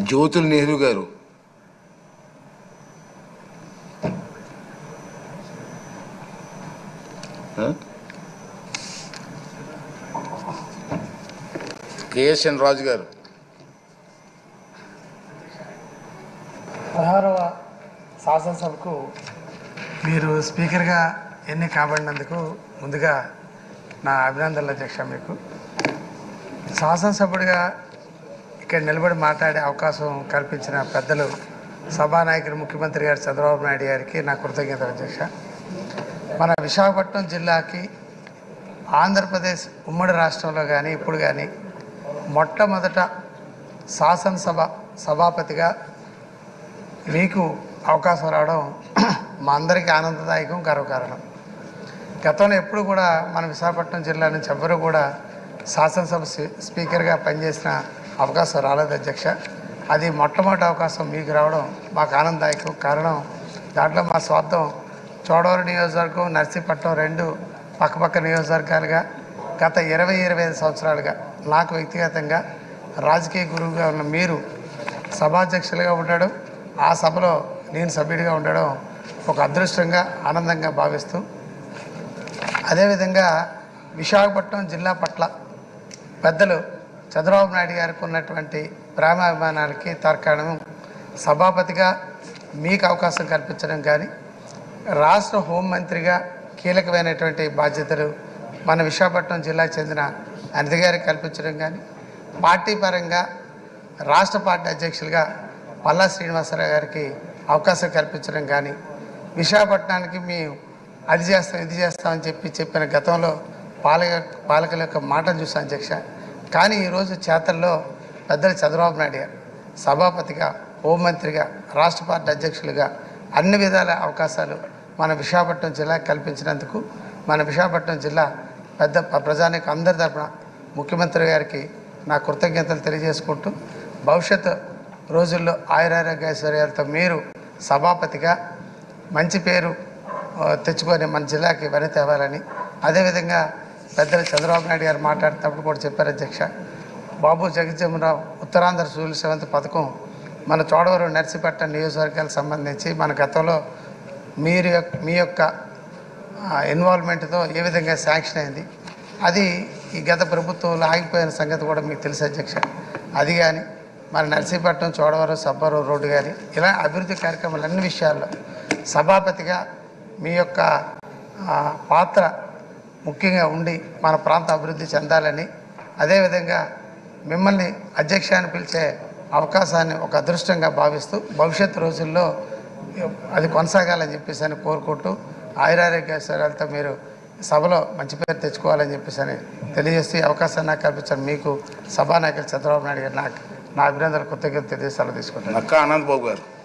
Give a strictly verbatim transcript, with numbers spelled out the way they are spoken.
జ్యోతుల్ నెహ్రూ గారు, కేఎస్ఎన్ రాజు గారు, పదహారవ శాసనసభకు మీరు స్పీకర్గా ఎన్నిక కాబడినందుకు ముందుగా నా అభినందనలు అధ్యక్ష. మీకు శాసనసభ్యుడిగా ఇక్కడ నిలబడి మాట్లాడే అవకాశం కల్పించిన పెద్దలు సభానాయకులు ముఖ్యమంత్రి గారు చంద్రబాబు నాయుడు గారికి నా కృతజ్ఞతలు అధ్యక్ష. మన విశాఖపట్నం జిల్లాకి ఆంధ్రప్రదేశ్ ఉమ్మడి రాష్ట్రంలో కానీ ఇప్పుడు కానీ మొట్టమొదట శాసనసభ సభాపతిగా మీకు అవకాశం రావడం మా అందరికీ ఆనందదాయకం, గర్వకారణం. గతంలో ఎప్పుడు కూడా మన విశాఖపట్నం జిల్లా నుంచి ఎవ్వరూ కూడా శాసనసభ స్పీకర్గా పనిచేసిన అవకాశం రాలేదు అధ్యక్ష. అది మొట్టమొదటి అవకాశం మీకు రావడం మాకు ఆనందదాయకం. కారణం దాంట్లో మా స్వార్థం చోడవరం నియోజకవర్గం, నర్సీపట్నం రెండు పక్కపక్క నియోజకవర్గాలుగా గత ఇరవై ఇరవై ఐదు సంవత్సరాలుగా నాకు వ్యక్తిగతంగా రాజకీయ గురువుగా ఉన్న మీరు సభాధ్యక్షులుగా ఉండడం, ఆ సభలో నేను సభ్యుడిగా ఉండడం ఒక అదృష్టంగా ఆనందంగా భావిస్తూ, అదేవిధంగా విశాఖపట్నం జిల్లా పట్ల పెద్దలు చంద్రబాబు నాయుడు గారికి ఉన్నటువంటి ప్రేమాభిమానాలకి తార్కాణం సభాపతిగా మీకు అవకాశం కల్పించడం కానీ, రాష్ట్ర హోంమంత్రిగా కీలకమైనటువంటి బాధ్యతలు మన విశాఖపట్నం జిల్లాకు చెందిన అనిత గారికి కల్పించడం కానీ, పార్టీ పరంగా రాష్ట్ర పార్టీ అధ్యక్షులుగా పల్లా శ్రీనివాసరావు గారికి అవకాశం కల్పించడం కానీ, విశాఖపట్నానికి మేము అది చేస్తాం ఇది చేస్తామని చెప్పి చెప్పిన గతంలో పాలక పాలకుల యొక్క మాటను చూసాం అధ్యక్ష. కానీ ఈరోజు చేతల్లో పెద్దలు చంద్రబాబు నాయుడు గారు సభాపతిగా, హోంమంత్రిగా, రాష్ట్ర పార్టీ అధ్యక్షులుగా అన్ని విధాల అవకాశాలు మన విశాఖపట్నం జిల్లాకు కల్పించినందుకు మన విశాఖపట్నం జిల్లా పెద్ద ప్రజానికి అందరి తరపున ముఖ్యమంత్రి గారికి నా కృతజ్ఞతలు తెలియజేసుకుంటూ, భవిష్యత్తు రోజుల్లో ఆయురారోగ్య ఐశ్వర్యాలతో మీరు సభాపతిగా మంచి పేరు తెచ్చుకొని మన జిల్లాకి వని తేవాలని, అదేవిధంగా పెద్దలు చంద్రబాబు నాయుడు గారు మాట్లాడేటప్పుడు కూడా చెప్పారు అధ్యక్ష. బాబు జగజ్జీవనరావు ఉత్తరాంధ్ర సూర్యుల సెవంత్ పథకం మన చోడవరం నర్సీపట్నం నియోజకవర్గాలకు సంబంధించి మన గతంలో మీరు మీ యొక్క ఇన్వాల్వ్మెంట్తో ఏ విధంగా శాంక్షన్ అయింది, అది ఈ గత ప్రభుత్వంలో ఆగిపోయిన సంగతి కూడా మీకు తెలుసు అధ్యక్ష. అది కానీ మన నర్సీపట్నం చోడవరం సబ్బవరం రోడ్డు కానీ ఇలా అభివృద్ధి కార్యక్రమాలు అన్ని విషయాల్లో సభాపతిగా మీ యొక్క పాత్ర ముఖ్యంగా ఉండి మన ప్రాంత అభివృద్ధి చెందాలని, అదేవిధంగా మిమ్మల్ని అధ్యక్ష అని పిలిచే అవకాశాన్ని ఒక అదృష్టంగా భావిస్తూ భవిష్యత్తు రోజుల్లో అది కొనసాగాలని చెప్పేసి అని కోరుకుంటూ, ఆయురారోగ్యశ్వర్యాలతో మీరు సభలో మంచి పేరు తెచ్చుకోవాలని చెప్పేసి అని తెలియజేస్తూ అవకాశాన్ని నాకు కల్పించాను. మీకు సభానాయకులు చంద్రబాబు నాయుడు గారు నాకు నా అభినందనలు కృతజ్ఞతలు తెలియజేసి సెలవు తీసుకుంటాను. నక్కా ఆనంద్ బాబు గారు.